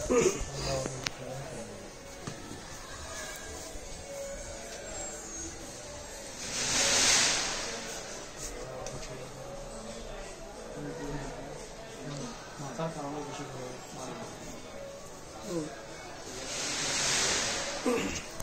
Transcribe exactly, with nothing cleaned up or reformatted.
马上发挥不是说马上。嗯。